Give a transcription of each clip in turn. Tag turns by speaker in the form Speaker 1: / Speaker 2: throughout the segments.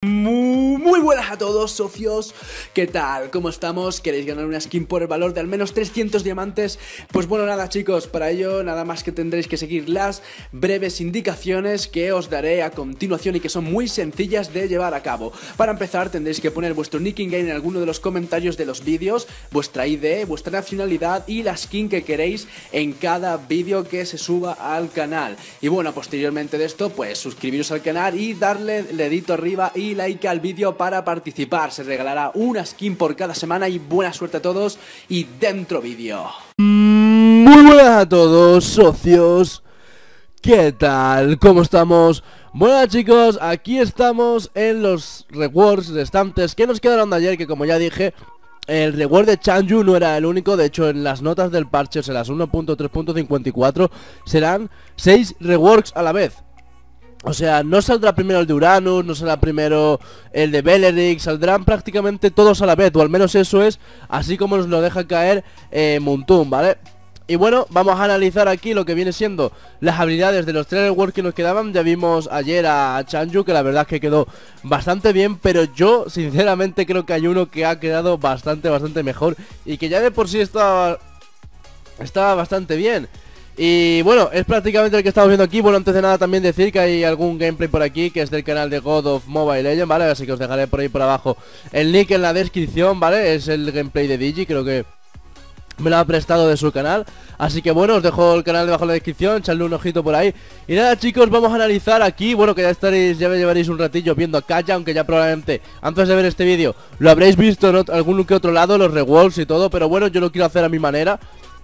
Speaker 1: Muy buenas a todos, socios. ¿Qué tal? ¿Cómo estamos? ¿Queréis ganar una skin por el valor de al menos 300 diamantes? Pues bueno, nada chicos, para ello nada más que tendréis que seguir las breves indicaciones que os daré a continuación y que son muy sencillas de llevar a cabo. Para empezar tendréis que poner vuestro nick in game en alguno de los comentarios de los vídeos, vuestra ID, vuestra nacionalidad y la skin que queréis en cada vídeo que se suba al canal. Y bueno, posteriormente de esto, pues suscribiros al canal y darle el dedito arriba y like al vídeo para participar. Se regalará una skin por cada semana y buena suerte a todos y dentro vídeo.
Speaker 2: Muy buenas a todos, socios. ¿Qué tal? ¿Cómo estamos? Bueno chicos, aquí estamos en los rewards restantes que nos quedaron de ayer, que como ya dije, el reward de Chanju no era el único. De hecho, en las notas del parche, en las 1.3.54, serán 6 rewards a la vez. O sea, no saldrá primero el de Uranus, no saldrá primero el de Beleric, saldrán prácticamente todos a la vez, o al menos eso es, así como nos lo deja caer Muntum, ¿vale? Y bueno, vamos a analizar aquí lo que viene siendo las habilidades de los 3 rewards que nos quedaban. Ya vimos ayer a Chanju, que la verdad es que quedó bastante bien, pero yo sinceramente creo que hay uno que ha quedado bastante mejor y que ya de por sí estaba bastante bien. Y bueno, es prácticamente el que estamos viendo aquí. Bueno, antes de nada también decir que hay algún gameplay por aquí que es del canal de God of Mobile Legends, ¿vale? Así que os dejaré por ahí por abajo el link en la descripción, ¿vale? Es el gameplay de Digi, creo que me lo ha prestado de su canal. Así que bueno, os dejo el canal debajo en la descripción, echadle un ojito por ahí. Y nada chicos, vamos a analizar aquí, bueno, que ya llevaréis un ratillo viendo a Kaeya, aunque ya probablemente antes de ver este vídeo lo habréis visto en algún que otro lado, los rewards y todo. Pero bueno, yo lo quiero hacer a mi manera.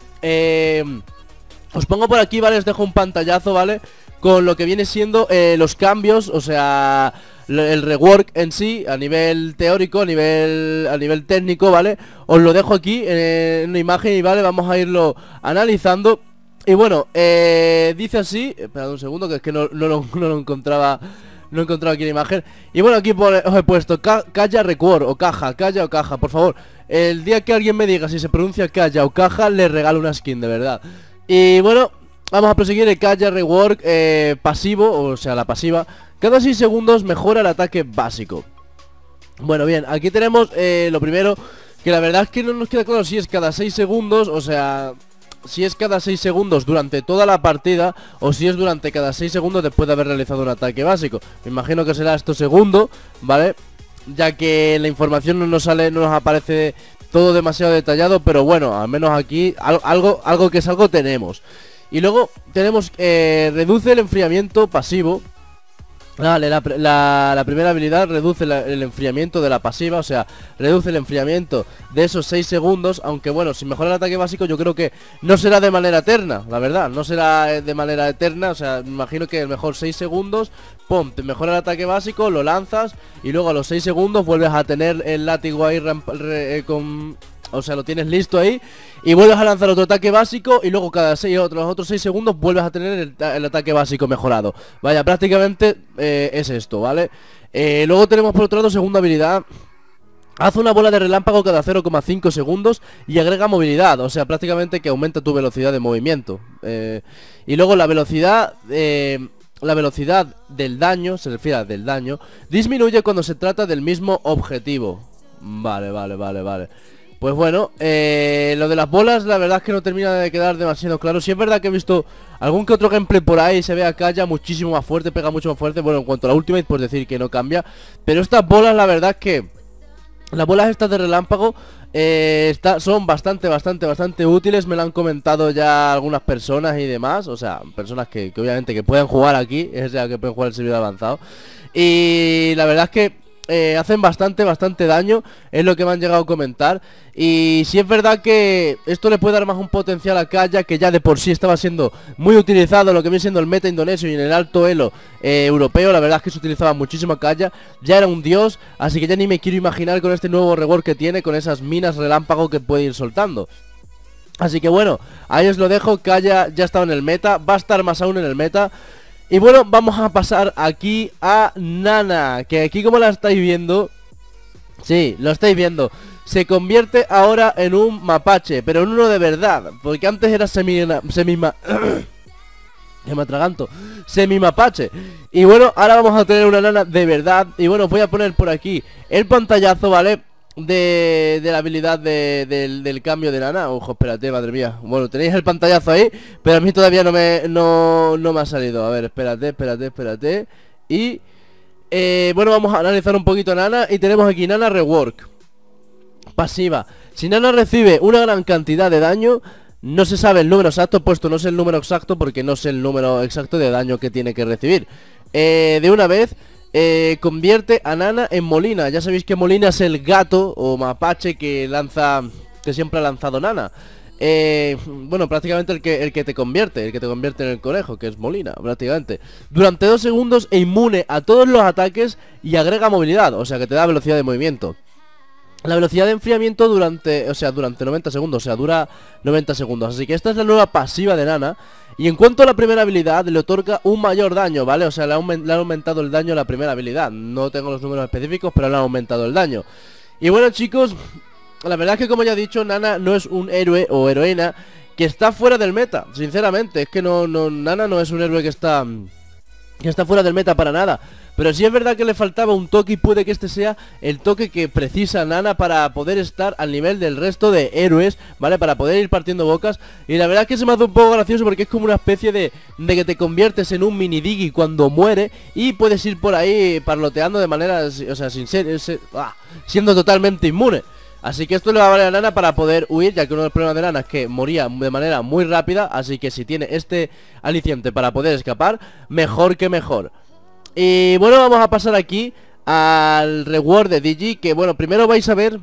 Speaker 2: Os pongo por aquí, ¿vale? Os dejo un pantallazo, ¿vale? Con lo que viene siendo los cambios, o sea, el rework en sí, a nivel teórico, a nivel técnico, ¿vale? Os lo dejo aquí en una imagen y, ¿vale? Vamos a irlo analizando. Y bueno, dice así, esperad un segundo, que es que no lo encontraba. No he encontrado aquí la imagen. Y bueno, aquí os he puesto Kaeya Record o Caja, Kaeya o Caja. Por favor, el día que alguien me diga si se pronuncia Kaeya o Caja, le regalo una skin, de verdad. Y bueno, vamos a proseguir el Kaeya Rework pasivo, o sea, la pasiva. Cada 6 segundos mejora el ataque básico. Bueno, bien, aquí tenemos lo primero, que la verdad es que no nos queda claro si es cada 6 segundos, o sea, si es cada 6 segundos durante toda la partida o si es durante cada 6 segundos después de haber realizado un ataque básico. Me imagino que será esto segundo, ¿vale? Ya que la información no nos aparece todo demasiado detallado, pero bueno, al menos aquí algo que es algo tenemos. Y luego tenemos reduce el enfriamiento pasivo. Vale, la primera habilidad reduce el enfriamiento de la pasiva, o sea, reduce el enfriamiento de esos 6 segundos. Aunque bueno, si mejora el ataque básico yo creo que no será de manera eterna, la verdad, no será de manera eterna. O sea, me imagino que mejor 6 segundos, pum, te mejora el ataque básico, lo lanzas y luego a los 6 segundos vuelves a tener el látigo ahí o sea, lo tienes listo ahí y vuelves a lanzar otro ataque básico y luego cada los otros 6 segundos vuelves a tener el ataque básico mejorado. Vaya, prácticamente es esto, ¿vale? Luego tenemos por otro lado segunda habilidad. Hace una bola de relámpago cada 0,5 segundos y agrega movilidad, o sea, prácticamente que aumenta tu velocidad de movimiento. Y luego la velocidad del daño, se refiere al del daño, disminuye cuando se trata del mismo objetivo. Vale. Pues bueno, lo de las bolas la verdad es que no termina de quedar demasiado claro. Si es verdad que he visto algún que otro gameplay por ahí, se ve a Kaeya muchísimo más fuerte, pega mucho más fuerte. Bueno, en cuanto a la ultimate, pues decir que no cambia. Pero estas bolas la verdad es que las bolas estas de relámpago son bastante útiles. Me lo han comentado ya algunas personas y demás. O sea, personas que obviamente que pueden jugar aquí, es ya que pueden jugar el servidor avanzado. Y la verdad es que hacen bastante daño, es lo que me han llegado a comentar. Y si es verdad que esto le puede dar más un potencial a Kaeya, que ya de por sí estaba siendo muy utilizado en lo que viene siendo el meta indonesio y en el alto elo europeo. La verdad es que se utilizaba muchísimo a Kaeya, ya era un dios, así que ya ni me quiero imaginar con este nuevo reward que tiene, con esas minas relámpago que puede ir soltando. Así que bueno, ahí os lo dejo. Kaeya ya estaba en el meta, va a estar más aún en el meta. Y bueno, vamos a pasar aquí a Nana, que aquí como la estáis viendo, sí, lo estáis viendo, se convierte ahora en un mapache, pero en uno de verdad, porque antes era que me atraganto, semi-mapache. Y bueno, ahora vamos a tener una Nana de verdad. Y bueno, voy a poner por aquí el pantallazo, ¿vale? De la habilidad del cambio de Nana. Ojo, espérate, madre mía. Bueno, tenéis el pantallazo ahí, pero a mí todavía no me ha salido. A ver, espérate. Y bueno, vamos a analizar un poquito a Nana. Y tenemos aquí Nana Rework. Pasiva. Si Nana recibe una gran cantidad de daño, no se sabe el número exacto, puesto no sé el número exacto porque no sé el número exacto de daño que tiene que recibir. De una vez convierte a Nana en Molina. Ya sabéis que Molina es el gato o mapache que siempre ha lanzado Nana. Bueno, prácticamente el que te convierte en el conejo, que es Molina, prácticamente. Durante 2 segundos e inmune a todos los ataques y agrega movilidad, o sea que te da velocidad de movimiento. La velocidad de enfriamiento durante 90 segundos, o sea, dura 90 segundos. Así que esta es la nueva pasiva de Nana. Y en cuanto a la primera habilidad, le otorga un mayor daño, ¿vale? O sea, le han aumentado el daño a la primera habilidad. No tengo los números específicos, pero le han aumentado el daño. Y bueno, chicos, la verdad es que, como ya he dicho, Nana no es un héroe o heroína que está fuera del meta. Sinceramente, es que Nana no es un héroe que está fuera del meta para nada. Pero sí es verdad que le faltaba un toque y puede que este sea el toque que precisa Nana para poder estar al nivel del resto de héroes, ¿vale? Para poder ir partiendo bocas. Y la verdad es que se me hace un poco gracioso porque es como una especie de que te conviertes en un mini Diggy cuando muere y puedes ir por ahí parloteando de manera, o sea, siendo totalmente inmune. Así que esto le va a valer a Nana para poder huir, ya que uno de los problemas de Nana es que moría de manera muy rápida. Así que si tiene este aliciente para poder escapar, mejor que mejor. Y bueno, vamos a pasar aquí al reward de Digi, que bueno, primero vais a ver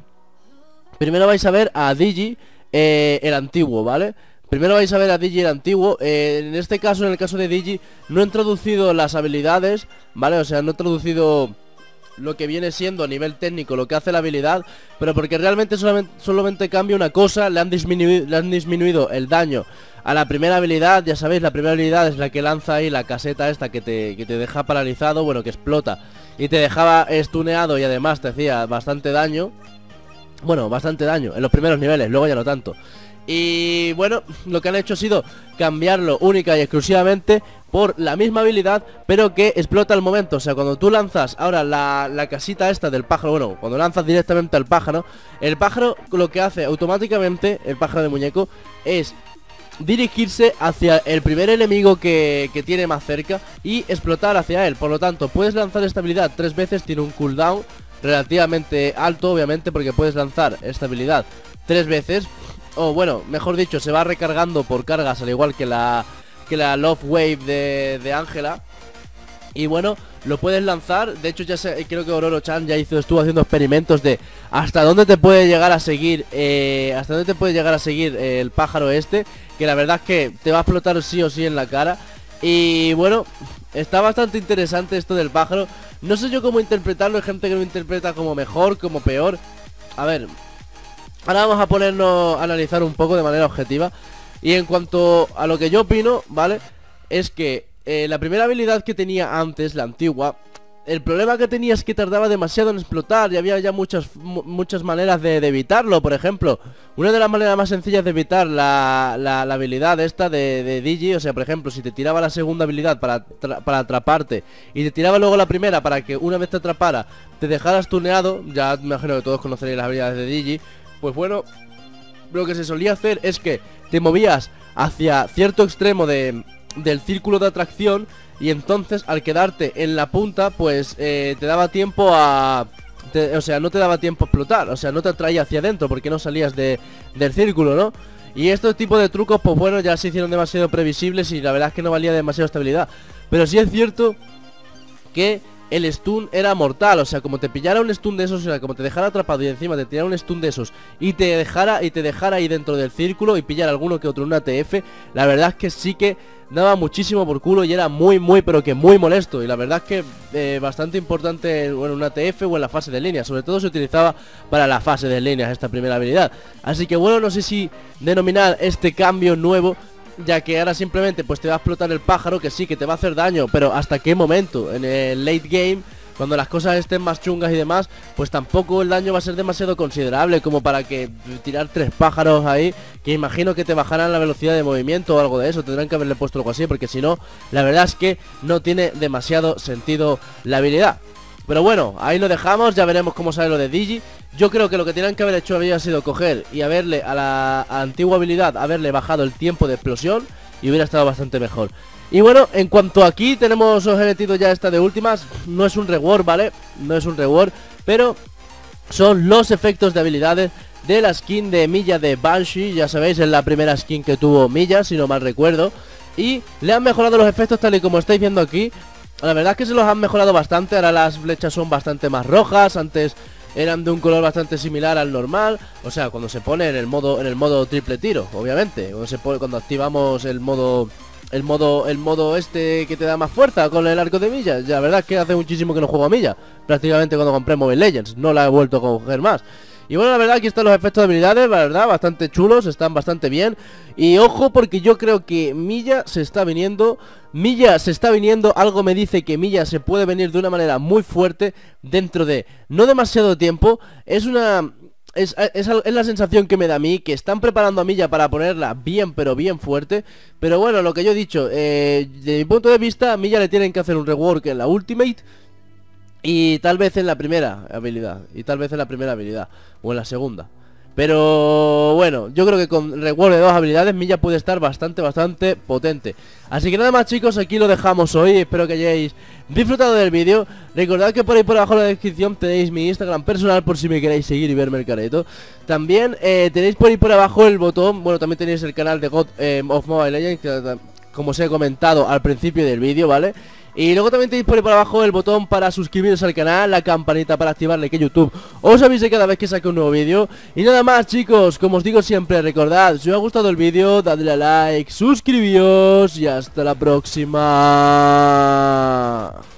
Speaker 2: a Digi el antiguo, ¿vale? Primero vais a ver a Digi el antiguo. En este caso, en el caso de Digi, no he introducido las habilidades, ¿vale? O sea, no he introducido lo que viene siendo a nivel técnico lo que hace la habilidad, pero porque realmente solamente cambia una cosa. Le han disminuido el daño a la primera habilidad. Ya sabéis, la primera habilidad es la que lanza ahí la caseta esta que te deja paralizado, bueno, que explota y te dejaba stuneado y además te hacía bastante daño. Bueno, bastante daño en los primeros niveles, luego ya no tanto. Y bueno, lo que han hecho ha sido cambiarlo única y exclusivamente por la misma habilidad, pero que explota al momento. O sea, cuando tú lanzas ahora la casita esta del pájaro, bueno, cuando lanzas directamente al pájaro, el pájaro lo que hace automáticamente, el pájaro de muñeco, es dirigirse hacia el primer enemigo que tiene más cerca y explotar hacia él. Por lo tanto, puedes lanzar esta habilidad 3 veces, tiene un cooldown relativamente alto, obviamente, porque puedes lanzar esta habilidad 3 veces. O bueno, mejor dicho, se va recargando por cargas, al igual que la Love Wave de Ángela. Y bueno, lo puedes lanzar. De hecho, creo que Ororo-chan ya estuvo haciendo experimentos de hasta dónde te puede llegar a seguir el pájaro este, que la verdad es que te va a explotar sí o sí en la cara. Y bueno, está bastante interesante esto del pájaro. No sé yo cómo interpretarlo, hay gente que lo interpreta como mejor, como peor. A ver, ahora vamos a ponernos a analizar un poco de manera objetiva. Y en cuanto a lo que yo opino, ¿vale? Es que la primera habilidad que tenía antes, la antigua, el problema que tenía es que tardaba demasiado en explotar y había ya muchas maneras de evitarlo. Por ejemplo, una de las maneras más sencillas de evitar la habilidad esta de Digi, o sea, por ejemplo, si te tiraba la segunda habilidad para atraparte y te tiraba luego la primera para que una vez te atrapara te dejaras tuneado, ya me imagino que todos conoceréis las habilidades de Digi. Pues bueno, lo que se solía hacer es que te movías hacia cierto extremo del círculo de atracción y entonces al quedarte en la punta pues te daba tiempo o sea, no te daba tiempo a explotar, o sea, no te atraía hacia adentro porque no salías del círculo, ¿no? Y estos tipos de trucos pues bueno, ya se hicieron demasiado previsibles y la verdad es que no valía demasiado estabilidad. Pero sí es cierto que el stun era mortal, o sea, como te pillara un stun de esos, o sea, como te dejara atrapado y encima te tirara un stun de esos y te dejara ahí dentro del círculo y pillar alguno que otro en una TF, la verdad es que sí que daba muchísimo por culo y era muy pero que muy molesto. Y la verdad es que bastante importante, bueno, en una TF o en la fase de línea. Sobre todo se utilizaba para la fase de líneas esta primera habilidad. Así que bueno, no sé si denominar este cambio nuevo, ya que ahora simplemente pues te va a explotar el pájaro, que sí, que te va a hacer daño, pero ¿hasta qué momento? En el late game cuando las cosas estén más chungas y demás, pues tampoco el daño va a ser demasiado considerable como para que tirar 3 pájaros ahí, que imagino que te bajarán la velocidad de movimiento o algo de eso. Tendrán que haberle puesto algo así, porque si no, la verdad es que no tiene demasiado sentido la habilidad. Pero bueno, ahí lo dejamos, ya veremos cómo sale lo de Digi. Yo creo que lo que tenían que haber hecho había sido coger y haberle a la antigua habilidad, haberle bajado el tiempo de explosión, y hubiera estado bastante mejor. Y bueno, en cuanto a aquí tenemos, os he metido ya esta de últimas. No es un reward, ¿vale? No es un reward, pero son los efectos de habilidades de la skin de Milla de Banshee. Ya sabéis, es la primera skin que tuvo Milla, si no mal recuerdo. Y le han mejorado los efectos tal y como estáis viendo aquí. La verdad es que se los han mejorado bastante. Ahora las flechas son bastante más rojas. Antes eran de un color bastante similar al normal. O sea, cuando se pone en el modo triple tiro, obviamente. Cuando activamos el modo este que te da más fuerza con el arco de Milla. La verdad es que hace muchísimo que no juego a Milla. Prácticamente cuando compré Mobile Legends. No la he vuelto a coger más. Y bueno, la verdad aquí están los efectos de habilidades, la verdad, bastante chulos, están bastante bien. Y ojo, porque yo creo que Milla se está viniendo. Algo me dice que Milla se puede venir de una manera muy fuerte dentro de no demasiado tiempo. Es la sensación que me da a mí, que están preparando a Milla para ponerla bien, pero bien fuerte. Pero bueno, lo que yo he dicho, de mi punto de vista, a Milla le tienen que hacer un rework en la Ultimate. Y tal vez en la primera habilidad. O en la segunda. Pero bueno, yo creo que con rework de 2 habilidades Milla puede estar bastante potente. Así que nada más, chicos, aquí lo dejamos hoy. Espero que hayáis disfrutado del vídeo. Recordad que por ahí por abajo en la descripción tenéis mi Instagram personal, por si me queréis seguir y verme el careto. También tenéis por ahí por abajo el botón. Bueno, también tenéis el canal de God of Mobile Legends, que, como os he comentado al principio del vídeo, ¿vale? Y luego también tenéis por ahí por abajo el botón para suscribiros al canal, la campanita para activarle, que YouTube os avise cada vez que saque un nuevo vídeo. Y nada más, chicos, como os digo siempre, recordad, si os ha gustado el vídeo, dadle a like, suscribíos y hasta la próxima.